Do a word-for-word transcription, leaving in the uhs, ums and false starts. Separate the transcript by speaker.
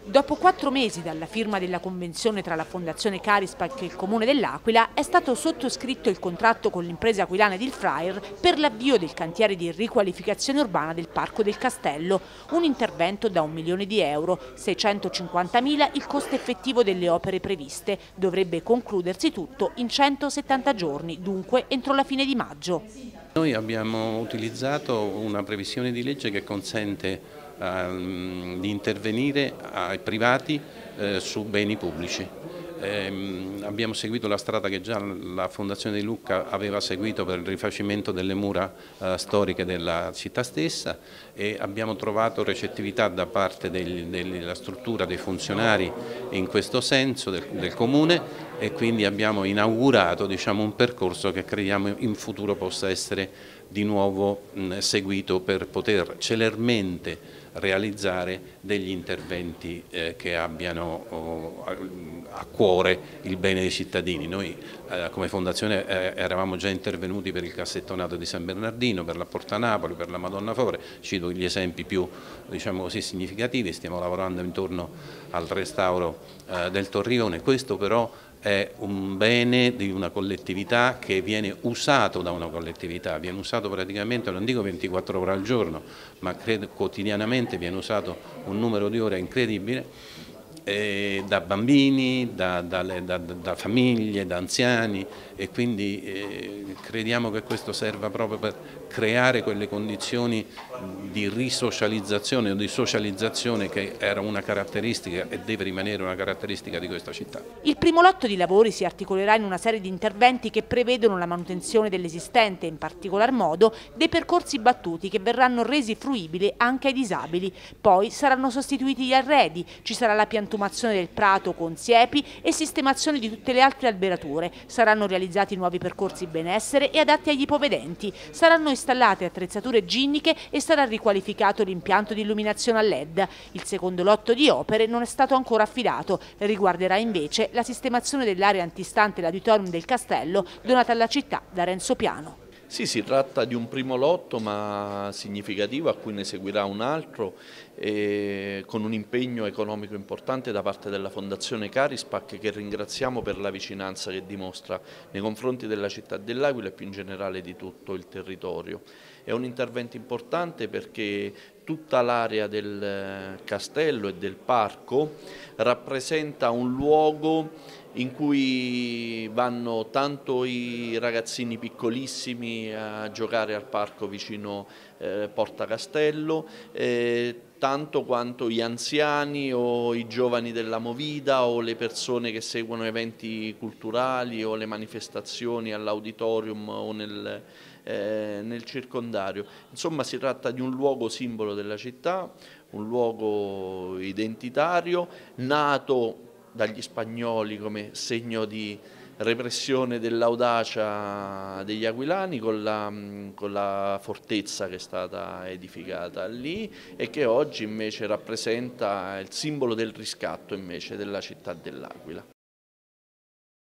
Speaker 1: Dopo quattro mesi dalla firma della convenzione tra la Fondazione Carispac e il Comune dell'Aquila è stato sottoscritto il contratto con l'impresa aquilana Edil Fraier per l'avvio del cantiere di riqualificazione urbana del Parco del Castello, un intervento da un milione di euro, seicentocinquantamila il costo effettivo delle opere previste. Dovrebbe concludersi tutto in centosettanta giorni, dunque entro la fine di maggio.
Speaker 2: Noi abbiamo utilizzato una previsione di legge che consente Uh, di intervenire ai privati uh, su beni pubblici. Um, abbiamo seguito la strada che già la Fondazione di Lucca aveva seguito per il rifacimento delle mura uh, storiche della città stessa e abbiamo trovato recettività da parte degli, della struttura dei funzionari in questo senso del, del Comune e quindi abbiamo inaugurato, diciamo, un percorso che crediamo in futuro possa essere di nuovo mh, seguito per poter celermente realizzare degli interventi eh, che abbiano oh, a cuore il bene dei cittadini. Noi eh, come Fondazione eh, eravamo già intervenuti per il cassettonato di San Bernardino, per la Porta Napoli, per la Madonna Fore, cito gli esempi più, diciamo così, significativi, stiamo lavorando intorno al restauro eh, del Torrione. Questo però è un bene di una collettività che viene usato da una collettività, viene usato praticamente, non dico ventiquattro ore al giorno, ma credo quotidianamente viene usato un numero di ore incredibile, eh, da bambini, da, da, da, da famiglie, da anziani e quindi eh, crediamo che questo serva proprio per creare quelle condizioni di risocializzazione o di socializzazione che era una caratteristica e deve rimanere una caratteristica di questa città.
Speaker 1: Il primo lotto di lavori si articolerà in una serie di interventi che prevedono la manutenzione dell'esistente, in particolar modo dei percorsi battuti che verranno resi fruibili anche ai disabili. Poi saranno sostituiti gli arredi, ci sarà la piantumazione del prato con siepi e sistemazione di tutte le altre alberature. Saranno realizzati nuovi percorsi benessere e adatti agli ipovedenti. Saranno installate attrezzature ginniche e sarà riqualificato l'impianto di illuminazione a L E D. Il secondo lotto di opere non è stato ancora affidato, riguarderà invece la sistemazione dell'area antistante l'auditorium del Castello donata alla città da Renzo Piano.
Speaker 3: Sì, si tratta di un primo lotto ma significativo a cui ne seguirà un altro eh, con un impegno economico importante da parte della Fondazione Carispac che ringraziamo per la vicinanza che dimostra nei confronti della città dell'Aquila e più in generale di tutto il territorio. È un intervento importante perché tutta l'area del castello e del parco rappresenta un luogo in cui vanno tanto i ragazzini piccolissimi a giocare al parco vicino eh, Porta Castello, eh, tanto quanto gli anziani o i giovani della Movida o le persone che seguono eventi culturali o le manifestazioni all'auditorium o nel, eh, nel circondario. Insomma, si tratta di un luogo simbolo della città, un luogo identitario, nato dagli spagnoli come segno di repressione dell'audacia degli aquilani con la, con la fortezza che è stata edificata lì e che oggi invece rappresenta il simbolo del riscatto invece della città dell'Aquila.